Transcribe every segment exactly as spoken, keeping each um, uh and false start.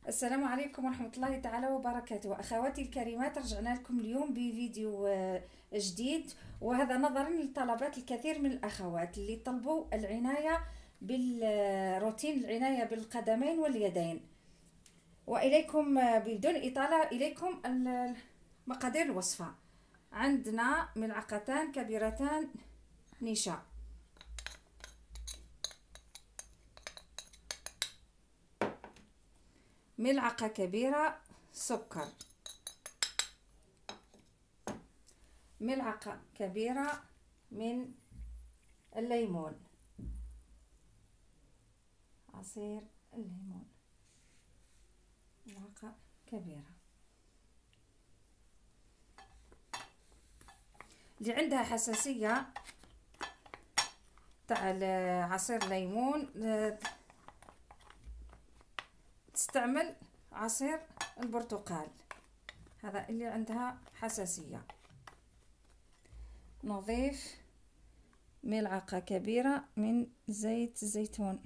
السلام عليكم ورحمة الله تعالى وبركاته. أخواتي الكريمات، رجعنا لكم اليوم بفيديو آه، جديد، وهذا نظرا لطلبات الكثير من الأخوات اللي طلبوا العناية بالروتين، العناية بالقدمين واليدين. وإليكم آه، بدون إطالة إليكم مقادير الوصفة. عندنا ملعقتان كبيرتان نشا، ملعقة كبيرة سكر، ملعقة كبيرة من الليمون، عصير الليمون ملعقة كبيرة. اللي عندها حساسية تاع عصير الليمون تستعمل عصير البرتقال، هذا اللي عندها حساسية. نضيف ملعقة كبيرة من زيت الزيتون،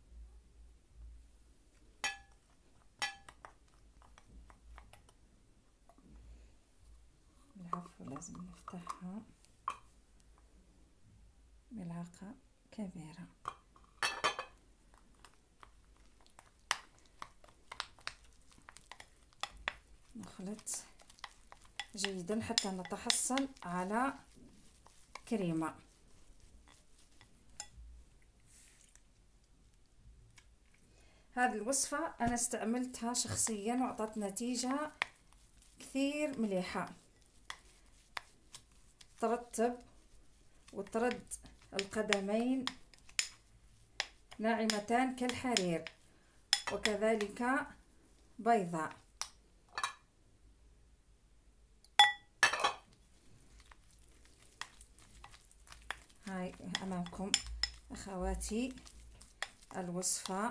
العفو لازم نفتحها، ملعقة كبيرة. نخلط جيدا حتى نتحصل على كريمة. هذه الوصفة أنا استعملتها شخصيا وأعطت نتيجة كثير مليحة، ترطب وترد القدمين ناعمتان كالحرير، وكذلك بيضاء. هاي أمامكم أخواتي الوصفة.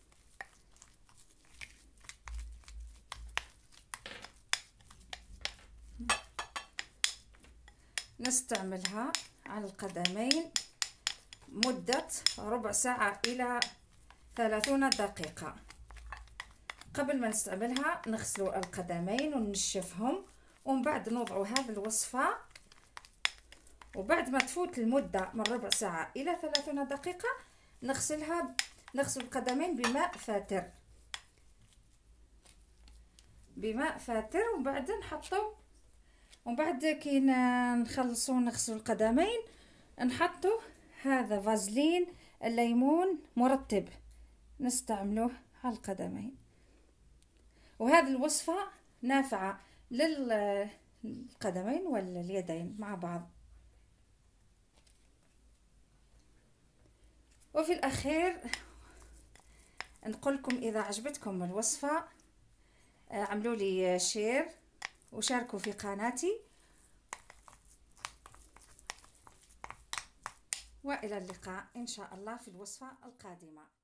نستعملها على القدمين مدة ربع ساعة إلى ثلاثون دقيقة. قبل ما نستعملها نغسل القدمين وننشفهم، ومن بعد نوضع هذه الوصفة، وبعد ما تفوت المدة من ربع ساعة إلى ثلاثون دقيقة نغسلها، نغسل القدمين بماء فاتر، بماء فاتر، ومن بعد نحطو، ومن بعد كي نخلصو نغسل القدمين نحطو هذا فازلين الليمون مرطب نستعملوه على القدمين. وهذه الوصفة نافعة للقدمين واليدين مع بعض. وفي الأخير نقول لكم إذا عجبتكم الوصفة اعملوا لي شير وشاركوا في قناتي، وإلى اللقاء إن شاء الله في الوصفة القادمة.